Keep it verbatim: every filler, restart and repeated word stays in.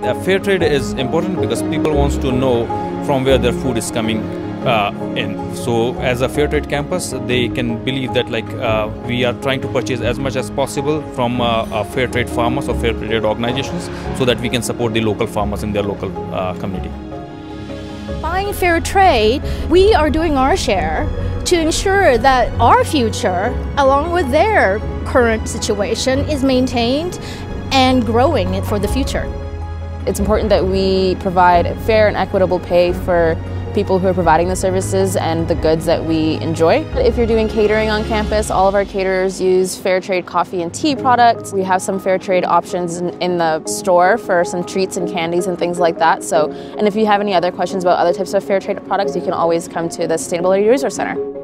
Uh, fair trade is important because people want to know from where their food is coming uh, in. So as a Fairtrade campus, they can believe that like uh, we are trying to purchase as much as possible from uh, uh, fair trade farmers or fair trade organizations so that we can support the local farmers in their local uh, community. Buying fair trade, we are doing our share to ensure that our future, along with their current situation, is maintained and growing for the future. It's important that we provide fair and equitable pay for people who are providing the services and the goods that we enjoy. If you're doing catering on campus, all of our caterers use fair trade coffee and tea products. We have some fair trade options in, in the store for some treats and candies and things like that. So, and if you have any other questions about other types of fair trade products, you can always come to the Sustainability Resource Center.